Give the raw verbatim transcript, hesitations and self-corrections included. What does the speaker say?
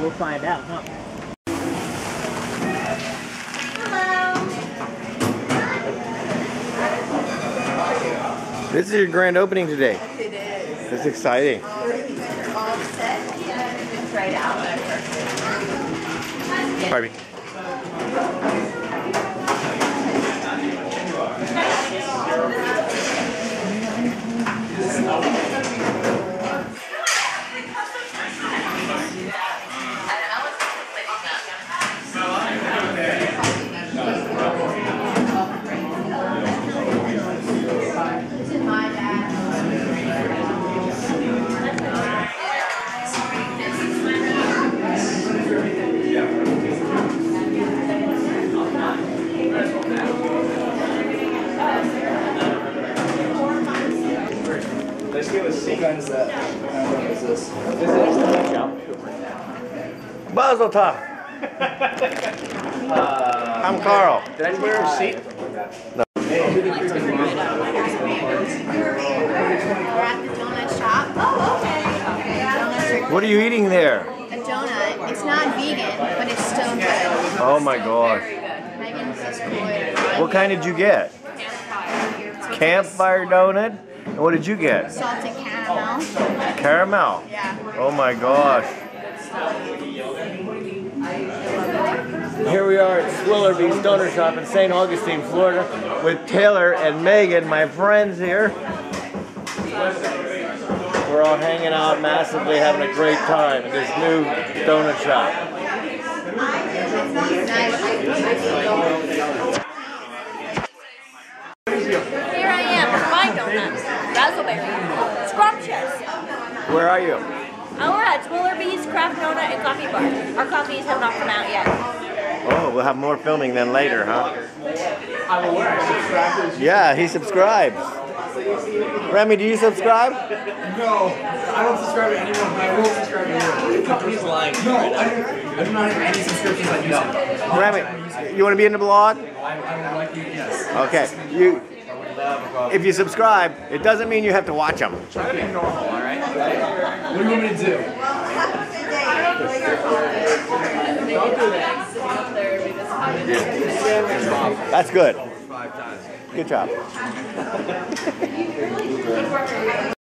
we'll find out, huh? This is your grand opening today. It is. It's exciting. All set. It's right out. Pardon me. Let's give us sequence that. What is this? Mazel tov. Uh, I'm Carl. Did I wear a seat? No. We're at the donut shop. Oh, okay. Donuts What are you eating there? are a donut. It's not vegan, but it's still good. Oh my gosh. Megan says cool. What kind did you get? Campfire donut? And what did you get? Salted caramel. Caramel? Yeah. Oh my gosh. Here we are at Swillerbee Donut Shop in Saint Augustine, Florida, with Taylor and Megan, my friends here. We're all hanging out massively, having a great time in this new donut shop. Here I am with my donuts. Razzleberry. Scrumptious. Where are you? Oh, we're at Swillerbee Craft Donut and Coffee Bar. Our coffees have not come out yet. Oh, we'll have more filming then later, huh? Yeah, he subscribes. Remy, do you subscribe? No, I don't subscribe to anyone, but I will subscribe to you. The company's lying. No, I, I do not have any subscriptions on YouTube. Remy, you want to be in the vlog? I, I would like you, yes. Okay. You, if you subscribe, it doesn't mean you have to watch them. Try to be normal, all right? What do you want me to do? Don't do that. That's good. Good job.